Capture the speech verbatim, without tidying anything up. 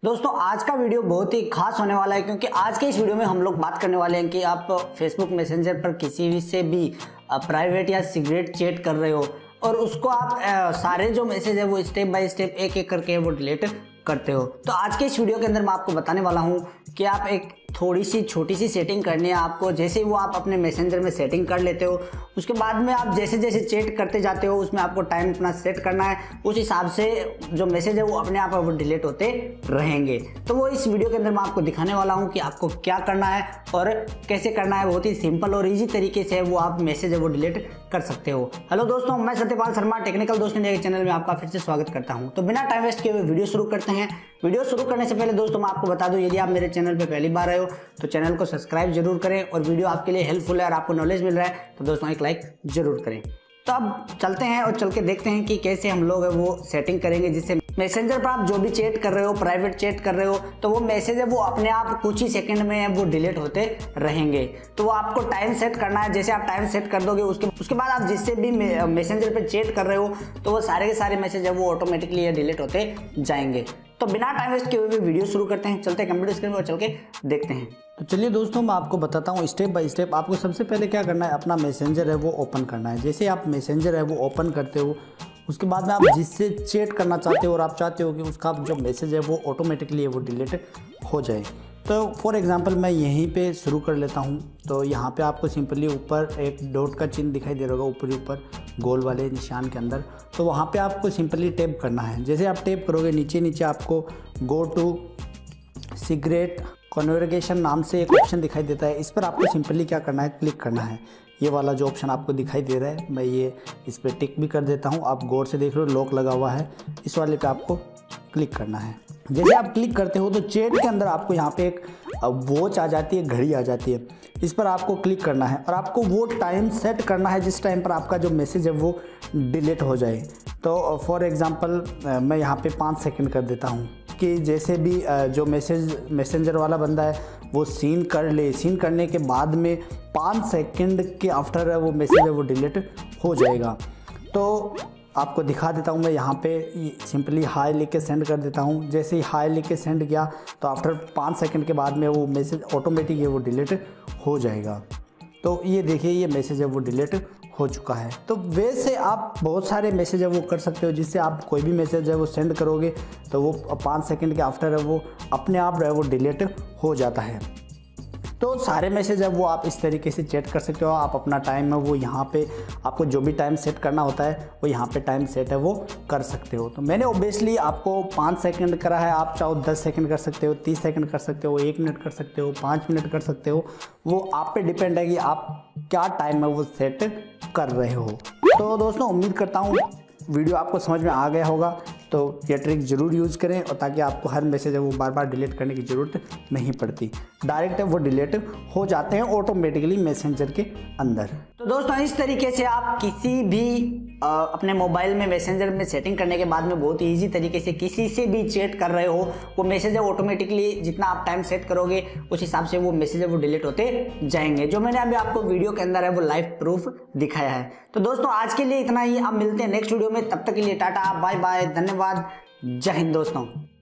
दोस्तों आज का वीडियो बहुत ही खास होने वाला है क्योंकि आज के इस वीडियो में हम लोग बात करने वाले हैं कि आप फेसबुक मैसेंजर पर किसी भी से भी प्राइवेट या सीक्रेट चैट कर रहे हो और उसको आप आ, सारे जो मैसेज है वो स्टेप बाय स्टेप एक एक करके वो डिलीट करते हो। तो आज के इस वीडियो के अंदर मैं आपको बताने वाला हूँ कि आप एक थोड़ी सी छोटी सी सेटिंग करनी है आपको। जैसे वो आप अपने मैसेंजर में सेटिंग कर लेते हो उसके बाद में आप जैसे जैसे चैट करते जाते हो उसमें आपको टाइम अपना सेट करना है, उस हिसाब से जो मैसेज है वो अपने आप वो डिलीट होते रहेंगे। तो वो इस वीडियो के अंदर मैं आपको दिखाने वाला हूँ कि आपको क्या करना है और कैसे करना है। बहुत ही सिंपल और ईजी तरीके से वो आप मैसेज है वो डिलीट कर सकते हो। हेलो दोस्तों, मैं सत्यपाल शर्मा टेक्निकल दोस्त इंडिया के चैनल में आपका फिर से स्वागत करता हूं। तो बिना टाइम वेस्ट किए हुए वीडियो शुरू करते हैं। वीडियो शुरू करने से पहले दोस्तों मैं आपको बता दूं, यदि आप मेरे चैनल पे पहली बार आए हो तो चैनल को सब्सक्राइब जरूर करें और वीडियो आपके लिए हेल्पफुल है और आपको नॉलेज मिल रहा है तो दोस्तों एक लाइक जरूर करें। तो अब चलते हैं और चल के देखते हैं कि कैसे हम लोग वो सेटिंग करेंगे जिससे मैसेंजर पर आप जो भी चैट कर रहे हो, प्राइवेट चैट कर रहे हो, तो वो मैसेज है वो अपने आप कुछ ही सेकंड में वो डिलीट होते रहेंगे। तो वो आपको टाइम सेट करना है। जैसे आप टाइम सेट कर दोगे उसके उसके बाद आप जिससे भी मैसेंजर पे चैट कर रहे हो तो वो सारे के सारे मैसेज है वो ऑटोमेटिकली डिलीट होते जाएंगे। तो बिना टाइम वेस्ट किए हुए वीडियो शुरू करते हैं। चलते हैं कंप्यूटर स्क्रीन पर चल के देखते हैं। तो चलिए दोस्तों मैं आपको बताता हूँ स्टेप बाय स्टेप। आपको सबसे पहले क्या करना है, अपना मैसेंजर है वो ओपन करना है। जैसे आप मैसेंजर है वो ओपन करते हो उसके बाद में आप जिससे चैट करना चाहते हो और आप चाहते हो कि उसका जो मैसेज है वो ऑटोमेटिकली वो डिलीट हो जाए। तो फॉर एग्जांपल मैं यहीं पे शुरू कर लेता हूँ। तो यहाँ पे आपको सिंपली ऊपर एक डॉट का चिन्ह दिखाई दे रहा होगा ऊपर ऊपर गोल वाले निशान के अंदर, तो वहाँ पे आपको सिंपली टैप करना है। जैसे आप टैप करोगे नीचे नीचे आपको गो टू सीक्रेट कन्वर्सेशन नाम से एक ऑप्शन दिखाई देता है। इस पर आपको सिंपली क्या करना है, क्लिक करना है। ये वाला जो ऑप्शन आपको दिखाई दे रहा है मैं ये इस पर टिक भी कर देता हूँ। आप गौर से देख रहे हो लॉक लगा हुआ है, इस वाले पे आपको क्लिक करना है। जैसे आप क्लिक करते हो तो चैट के अंदर आपको यहाँ पे एक वॉच आ जाती है, घड़ी आ जाती है। इस पर आपको क्लिक करना है और आपको वो टाइम सेट करना है जिस टाइम पर आपका जो मैसेज है वो डिलीट हो जाए। तो फॉर एग्जांपल मैं यहाँ पे पाँच सेकंड कर देता हूँ कि जैसे भी जो मैसेज मैसेंजर वाला बंदा है वो सीन कर ले। सीन करने के बाद में पाँच सेकंड के आफ्टर वो मैसेज है वो डिलीट हो जाएगा। तो आपको दिखा देता हूँ मैं यहाँ पे सिंपली हाई लिख के सेंड कर देता हूँ। जैसे ही हाई लिख के सेंड किया तो आफ्टर पाँच सेकंड के बाद में वो मैसेज ऑटोमेटिक वो डिलीट हो जाएगा। तो ये देखिए ये मैसेज है वो डिलीट हो चुका है। तो वैसे आप बहुत सारे मैसेज है वो कर सकते हो जिससे आप कोई भी मैसेज है वो सेंड करोगे तो वो पाँच सेकंड के आफ्टर है वो अपने आप है वो डिलीट हो जाता है। तो सारे मैसेज है वो आप इस तरीके से चैट कर सकते हो। आप अपना टाइम है वो यहाँ पे आपको जो भी टाइम सेट करना होता है वो यहाँ पे टाइम सेट है वो कर सकते हो। तो मैंने ऑब्वियसली आपको पाँच सेकंड करा है, आप चाहो दस सेकंड कर सकते हो, तीस सेकंड कर सकते हो, एक मिनट कर सकते हो, पाँच मिनट कर सकते हो। वो आप पे डिपेंड है कि आप क्या टाइम है वो सेट कर रहे हो। तो दोस्तों उम्मीद करता हूँ वीडियो आपको समझ में आ गया होगा। तो ये ट्रिक ज़रूर यूज़ करें और ताकि आपको हर मैसेज है वो बार बार डिलीट करने की ज़रूरत नहीं पड़ती, डायरेक्ट वो डिलीट हो जाते हैं ऑटोमेटिकली मैसेंजर के अंदर। तो दोस्तों इस तरीके से आप किसी भी आ, अपने मोबाइल में मैसेंजर में सेटिंग करने के बाद में बहुत ही ईजी तरीके से किसी से भी चैट कर रहे हो वो मैसेज है ऑटोमेटिकली जितना आप टाइम सेट करोगे उस हिसाब से वो मैसेज है वो डिलीट होते जाएंगे, जो मैंने अभी आपको वीडियो के अंदर है वो लाइव प्रूफ दिखाया है। तो दोस्तों आज के लिए इतना ही, आप मिलते हैं नेक्स्ट वीडियो में। तब तक के लिए टाटा बाय बाय, धन्यवाद, जय हिंद दोस्तों।